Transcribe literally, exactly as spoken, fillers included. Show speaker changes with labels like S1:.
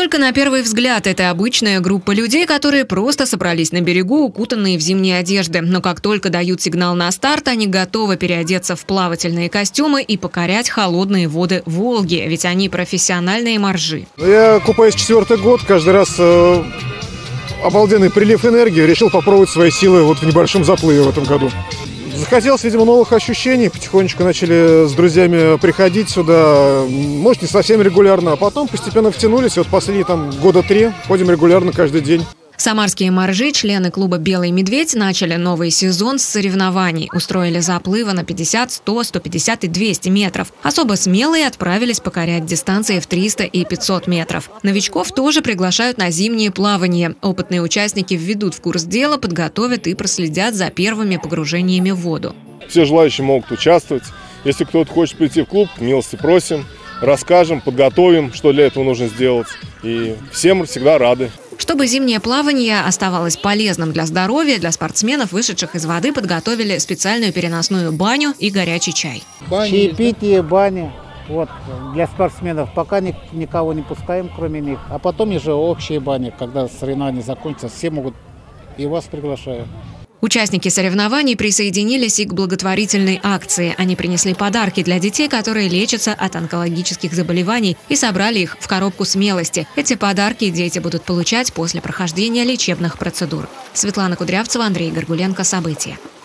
S1: Только на первый взгляд это обычная группа людей, которые просто собрались на берегу, укутанные в зимние одежды. Но как только дают сигнал на старт, они готовы переодеться в плавательные костюмы и покорять холодные воды Волги, ведь они профессиональные моржи.
S2: Я купаюсь четвертый год, каждый раз э, обалденный прилив энергии. Решил попробовать свои силы вот в небольшом заплыве в этом году. Захотелось, видимо, новых ощущений. Потихонечку начали с друзьями приходить сюда. Может, не совсем регулярно, а потом постепенно втянулись. Вот последние там года три ходим регулярно каждый день.
S1: Самарские моржи, члены клуба «Белый медведь», начали новый сезон с соревнований. Устроили заплывы на пятьдесят, сто, сто пятьдесят и двести метров. Особо смелые отправились покорять дистанции в триста и пятьсот метров. Новичков тоже приглашают на зимние плавания. Опытные участники введут в курс дела, подготовят и проследят за первыми погружениями в воду.
S3: Все желающие могут участвовать. Если кто-то хочет прийти в клуб, милости просим. Расскажем, подготовим, что для этого нужно сделать. И всем всегда рады.
S1: Чтобы зимнее плавание оставалось полезным для здоровья, для спортсменов, вышедших из воды, подготовили специальную переносную баню и горячий чай.
S4: Чаепитие, баня. Вот, для спортсменов пока ни, никого не пускаем, кроме них. А потом уже общие бани, когда соревнования закончатся, все могут, и вас приглашаю.
S1: Участники соревнований присоединились и к благотворительной акции. Они принесли подарки для детей, которые лечатся от онкологических заболеваний, и собрали их в коробку смелости. Эти подарки дети будут получать после прохождения лечебных процедур. Светлана Кудрявцева, Андрей Горгуленко. События.